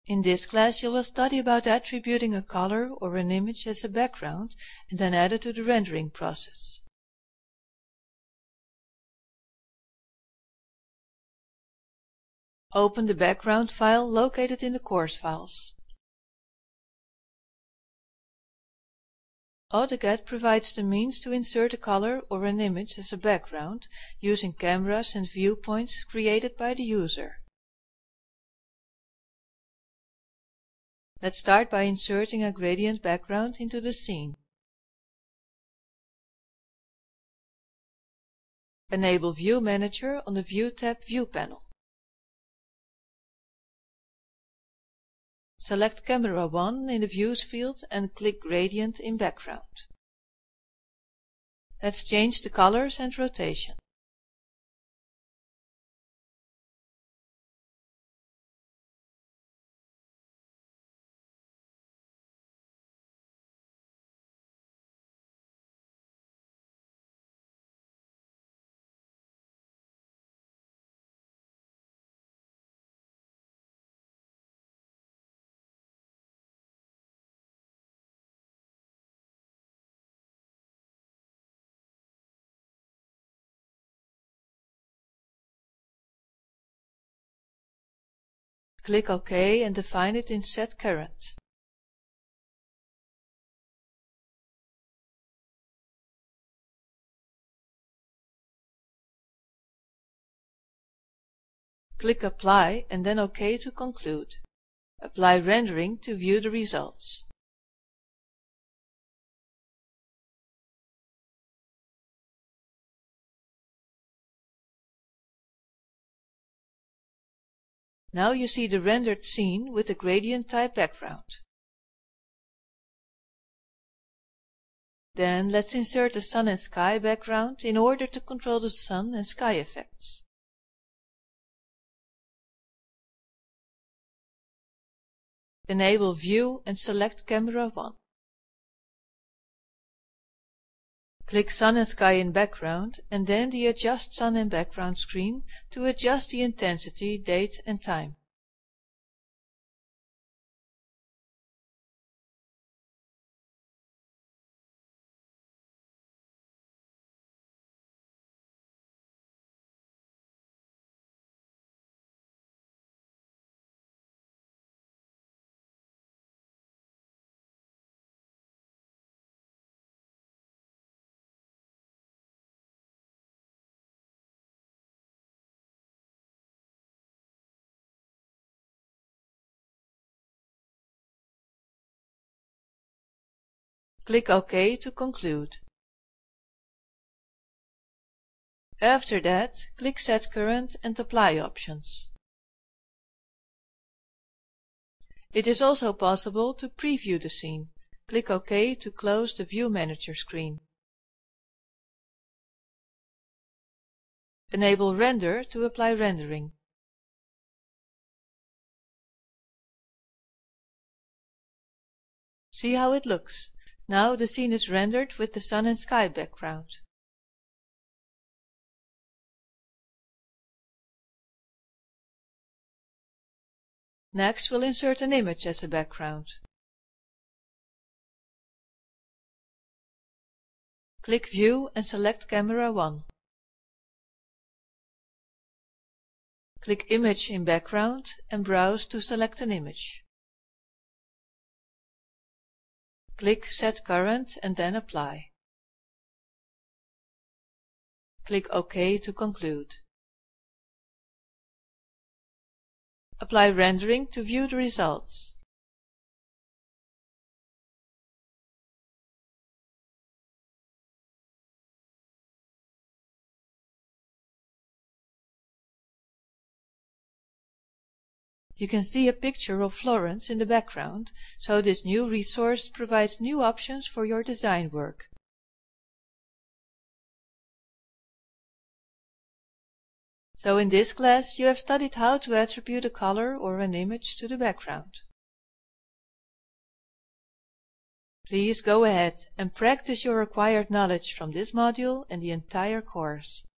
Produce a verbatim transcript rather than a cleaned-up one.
In this class you will study about attributing a color or an image as a background and then add it to the rendering process. Open the background file located in the course files. AutoCAD provides the means to insert a color or an image as a background using cameras and viewpoints created by the user. Let's start by inserting a gradient background into the scene. Enable View Manager on the View tab View panel. Select Camera one in the Views field and click Gradient in Background. Let's change the colors and rotation. Click OK and define it in Set Current. Click Apply and then OK to conclude. Apply Rendering to view the results. Now you see the rendered scene with the gradient type background. Then let's insert a sun and sky background in order to control the sun and sky effects. Enable View and select Camera one. Click Sun and Sky in Background and then the Adjust Sun and Background screen to adjust the intensity, date and time. Click OK to conclude. After that, click Set Current and Apply options. It is also possible to preview the scene. Click OK to close the View Manager screen. Enable Render to apply rendering. See how it looks. Now the scene is rendered with the sun and sky background. Next, we'll insert an image as a background. Click View and select Camera one. Click Image in Background and browse to select an image. Click Set Current and then Apply. Click OK to conclude. Apply rendering to view the results. You can see a picture of Florence in the background, so this new resource provides new options for your design work. So in this class you have studied how to attribute a color or an image to the background. Please go ahead and practice your acquired knowledge from this module and the entire course.